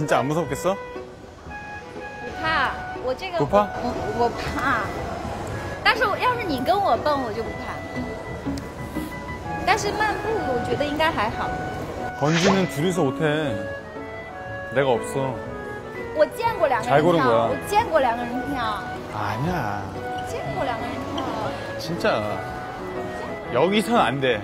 진짜 안 무섭겠어? 不怕，我这个不怕我怕，但是要是你跟我蹦，我就不怕。但是漫步，我觉得应该还好。 번지는 둘이서 못해. 내가 없어. 我见过两个 잘 人 고른 跳， 거야 我见过两个人跳， 아니야. 见过两个人跳。 진짜. 여기선 안 돼.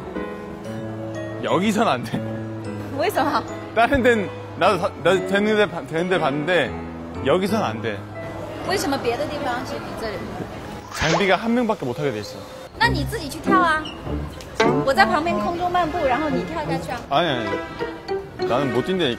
여기선 안 돼. 为什么？ 다른 데는 나도 되는데 봤는데 여기선 안 돼. 为什么别的地方是比这里？ 장비가 한 명밖에 못 하게 돼 있어. 那你自己去跳啊！我在旁边空中漫步，然后你跳下去啊！ 아니. 나는 못 뛴다니까.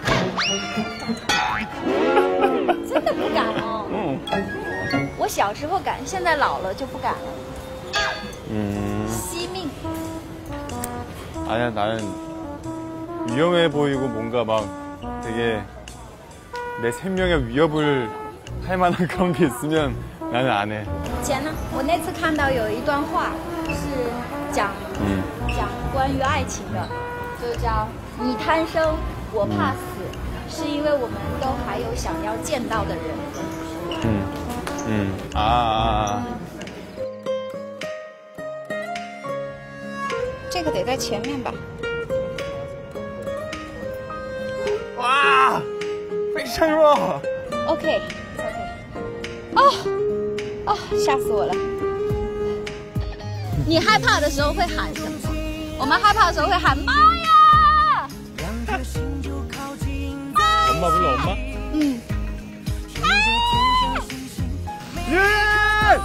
真的不敢哦。 응. 我小时候敢，现在老了就不敢了。惜命。 아니야, 나는 위험해 보이고 뭔가 막 되게 내 생명의 위협을 할 만한 그런 게 있으면 나는 안 해. 以前呢，我那次看到有一段话是讲关于爱情的，就叫“你贪生，我怕死，是因为我们都还有想要见到的人”。这个得在前面吧？ 와! 非常弱。 OK， 哦，吓死我了！你害怕的时候会喊什么？我们害怕的时候会喊妈呀！ 엄마 불러, 엄마? 嗯。 예!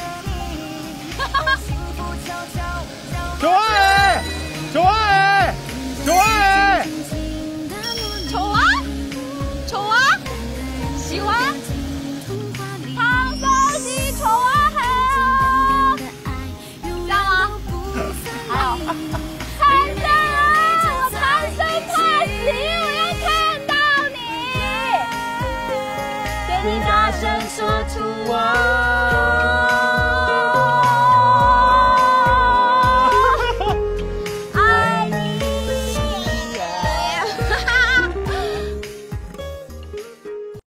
좋아해! 좋아해! 좋아해! 좋아? 좋아? 喜欢? 방송시 좋아해요. 这样吗？还有。